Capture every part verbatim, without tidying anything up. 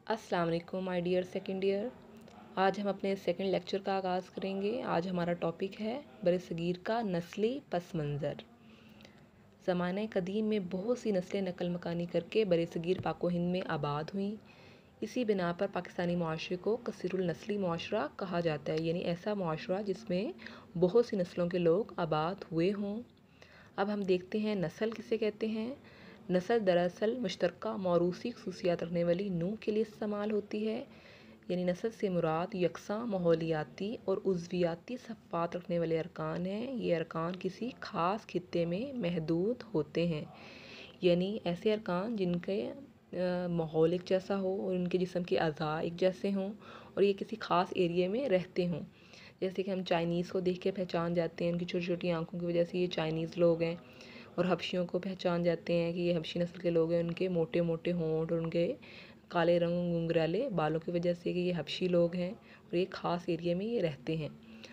अस्सलाम वालेकुम my dear second year. आज हम अपने सेकंड लेक्चर का आगाज़ करेंगे। आज हमारा टॉपिक है बरसगीर का नस्ली पस मंज़र। ज़माने कदीम में बहुत सी नस्लें नकल मकानी करके बरसगीर पाको हिंद में आबाद हुईं। इसी बिना पर पाकिस्तानी मुआशरे को कसीरुल नस्ली मुआशरा कहा जाता है, यानी ऐसा मुआशरा जिसमें बहुत सी नस्लों के लोग आबाद हुए हों। अब हम देखते हैं नस्ल किसे कहते हैं। नस्ल दरअसल मुश्तरका मौरूसी खसूसियात रखने वाली नूह के लिए इस्तेमाल होती है, यानी नस्ल से मुराद यकसा माहौलियाती और उज़वियाती सफ़ात रखने वाले अरकान हैं। ये अरकान किसी ख़ास खित्ते में महदूद होते हैं, यानी ऐसे अरकान जिनके माहौल एक जैसा हो और उनके जिस्म के अज़ा एक जैसे हों और ये किसी ख़ास एरिया में रहते हों। जैसे कि हम चाइनीज़ को देख के पहचान जाते हैं, उनकी छोटी छोटी आंखों की वजह से ये चाइनीज़ लोग हैं। और हबशियों को पहचान जाते हैं कि ये हबशी नस्ल के लोग हैं, उनके मोटे मोटे होंठ और उनके काले रंग घुंघराले बालों की वजह से कि ये हबशी लोग हैं और एक ख़ास एरिया में ये रहते हैं।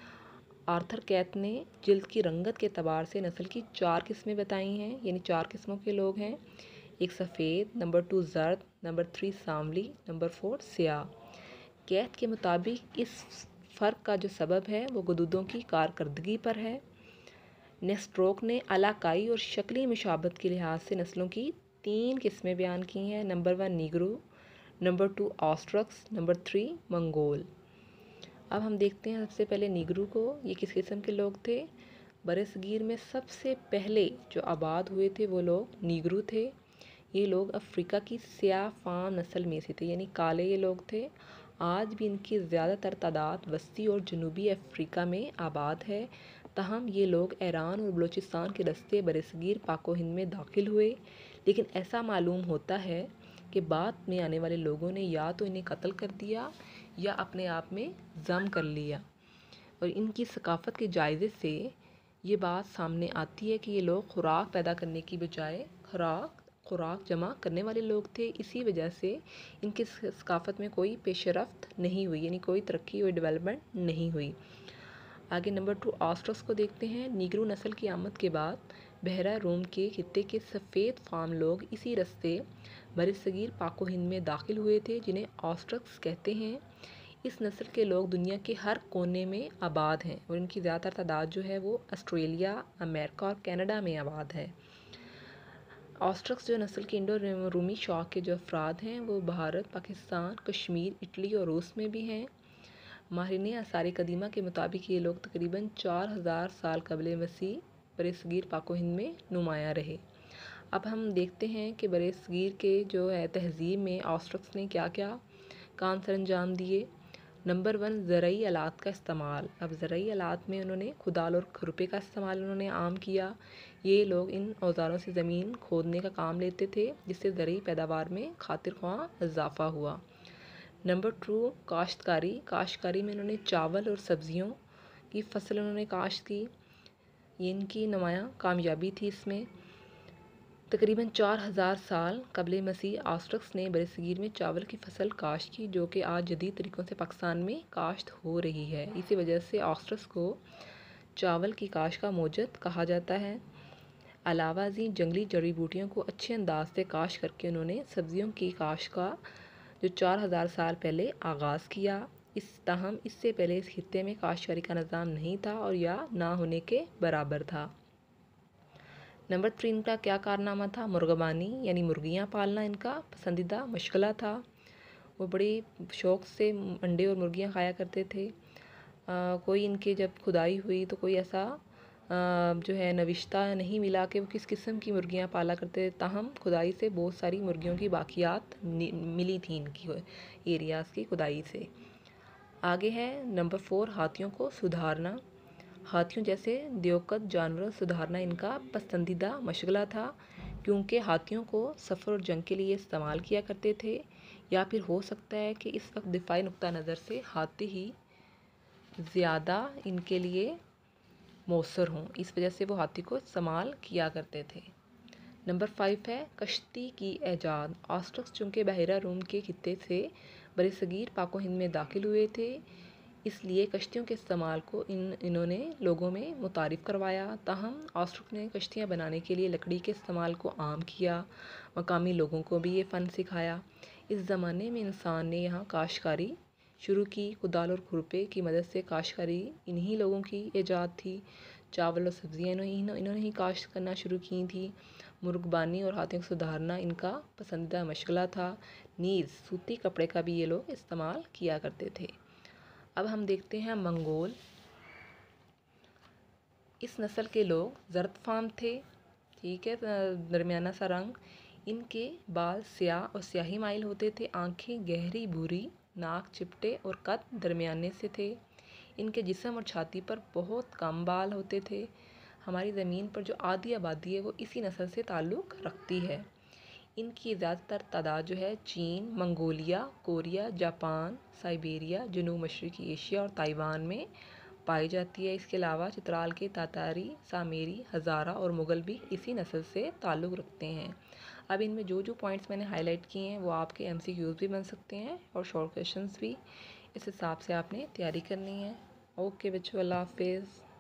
आर्थर कैथ ने जिल्द की रंगत के अतबार से नस्ल की चार किस्में बताई हैं, यानी चार किस्मों के लोग हैं। एक सफ़ेद, नंबर टू जर्द, नंबर थ्री सांवली, नंबर फोर स्याह। कैथ के मुताबिक इस फ़र्क का जो सबब है वो गुदूदों की कारकर्दगी पर है। नेस्ट्रोक ने अलाकाई और शक्ली मुशाबत के लिहाज से नस्लों की तीन किस्में बयान की हैं। Number one Negro, number two ऑस्ट्रक्स, नंबर थ्री मंगोल। अब हम देखते हैं सबसे पहले नीग्रो को। ये किस किस्म के लोग थे। बरसगीर में सबसे पहले जो आबाद हुए थे वो लोग नीग्रो थे। ये लोग अफ्रीका की स्याह फाम नस्ल में से थे, यानी काले ये लोग थे। आज भी इनकी ज़्यादातर तादाद वस्ती और जनूबी अफ्रीका में आबाद है। तहम ये लोग ईरान और बलूचिस्तान के रस्ते बरसगीर पाको हिंद में दाखिल हुए, लेकिन ऐसा मालूम होता है कि बाद में आने वाले लोगों ने या तो इन्हें कत्ल कर दिया या अपने आप में जम कर लिया। और इनकी सकाफ़त के जायज़े से ये बात सामने आती है कि ये लोग खुराक पैदा करने की बजाय खुराक खुराक जमा करने वाले लोग थे। इसी वजह से इनकी सकाफ़त में कोई पेशरफ्त नहीं हुई, यानी कोई तरक्की और डेवलपमेंट नहीं हुई। आगे नंबर टू ऑस्ट्रक्स को देखते हैं। नीग्रो नस्ल की आमद के बाद बहरा रोम के खित्ते के सफ़ेद फार्म लोग इसी रस्ते बरसगीर पाको हिंद में दाखिल हुए थे, जिन्हें ऑस्ट्रक्स कहते हैं। इस नस्ल के लोग दुनिया के हर कोने में आबाद हैं और इनकी ज़्यादातर तादाद जो है वो ऑस्ट्रेलिया, अमेरिका और कनाडा में आबाद है। ऑस्ट्रक्स जो नस्ल के इंडो रूमी शौक के जो अफराद हैं वो भारत, पाकिस्तान, कश्मीर, इटली और रूस में भी हैं। माहिरीन आसार कदीमा के मुताबिक ये लोग तकरीबन चार हज़ार साल कबल मसीह बरसगीर पाको हिंद में नुमाया रहे। अब हम देखते हैं कि बरसगीर के जो है तहज़ीब में ऑस्ट्रक्स ने क्या क्या काम सर अंजाम दिए। नंबर वन ज़रई आलात का इस्तेमाल। अब ज़रई आलात में उन्होंने खुदाल और खुरपे का इस्तेमाल उन्होंने आम किया। ये लोग इन औज़ारों से ज़मीन खोदने का काम लेते थे, जिससे ज़रई पैदावार में खातिर ख्वाह इजाफ़ा हुआ। नंबर टू काश्तकारी। काश्तकारी में उन्होंने चावल और सब्ज़ियों की फसल उन्होंने काश्त की। ये इनकी नुमायाँ कामयाबी थी। इसमें तकरीबन चार हज़ार साल कबल मसीह ऑस्ट्रक्स ने बरसगीर में चावल की फसल काश्त की, जो कि आज जदीद तरीक़ों से पाकिस्तान में काश्त हो रही है। इसी वजह से ऑस्ट्रक्स को चावल की काश्त का मोजद कहा जाता है। अलावा जी जंगली जड़ी बूटियों को अच्छे अंदाज से काश्त करके उन्होंने सब्ज़ियों की काश्त का जो चार हज़ार साल पहले आगाज़ किया। इस ताहम इससे पहले इस खित्ते में काश्तकारी का निज़ाम नहीं था और या ना होने के बराबर था। नंबर थ्री इनका क्या कारनामा था। मुर्गबानी, यानी मुर्गियाँ पालना इनका पसंदीदा मशगला था। वो बड़ी शौक़ से अंडे और मुर्गियाँ खाया करते थे। आ, कोई इनके जब खुदाई हुई तो कोई ऐसा आ, जो है नविश्ता नहीं मिला कि वो किस किस्म की मुर्गियाँ पाला करते। ताहम खुदाई से बहुत सारी मुर्गियों की बाकियात मिली थी इनकी एरियाज़ की खुदाई से। आगे है नंबर फोर हाथियों को सुधारना। हाथियों जैसे दियोकत जानवर सुधारना इनका पसंदीदा मशगला था, क्योंकि हाथियों को सफ़र और जंग के लिए इस्तेमाल किया करते थे, या फिर हो सकता है कि इस वक्त दिफाई नुक्ता नज़र से हाथी ही ज़्यादा इनके लिए मौसर हों, इस वजह से वो हाथी को इस्तेमाल किया करते थे। नंबर फाइव है कश्ती की ईजाद। ऑस्ट्रक्स चूँकि बहरा रूम के खित्ते से बरसगीर पाको हिंद में दाखिल हुए थे, इसलिए कश्तियों के इस्तेमाल को इन इन्होंने लोगों में मुतारिफ़ करवाया। ताहम ऑस्ट्रक्स ने कश्तियाँ बनाने के लिए लकड़ी के इस्तेमाल को आम किया। मकामी लोगों को भी ये फ़न सिखाया। इस ज़माने में इंसान ने यहाँ काश्तकारी शुरू की। कुदाल और खुरपे की मदद से काश्तकारी इन्हीं लोगों की ईजाद थी। चावल और सब्जियाँ इन्होंने इन्होंने ही काश्त करना शुरू की थी। मुर्गबानी और हाथियों को सुधारना इनका पसंदीदा मशगला था। नीज़ सूती कपड़े का भी ये लोग इस्तेमाल किया करते थे। अब हम देखते हैं मंगोल। इस नस्ल के लोग ज़रदफाम थे, ठीक है, दरमियाना सा रंग। इनके बाल स्याह और स्याही माइल होते थे। आंखें गहरी भूरी, नाक चिपटे और कद दरमियाने से थे। इनके जिस्म और छाती पर बहुत कम बाल होते थे। हमारी ज़मीन पर जो आधी आबादी है वो इसी नस्ल से ताल्लुक़ रखती है। इनकी ज़्यादातर तादाद जो है चीन, मंगोलिया, कोरिया, जापान, साइबेरिया, जनूब मशरक़ी एशिया और ताइवान में पाई जाती है। इसके अलावा चित्राल के तातारी, सामेरी, हज़ारा और मुग़ल भी इसी नस्ल से ताल्लुक़ रखते हैं। अब इनमें जो जो पॉइंट्स मैंने हाईलाइट किए हैं वो आपके एमसीक्यूज़ भी बन सकते हैं और शॉर्ट क्वेश्चंस भी। इस हिसाब से आपने तैयारी करनी है। ओके बच्चों, अल्लाह हाफिज़।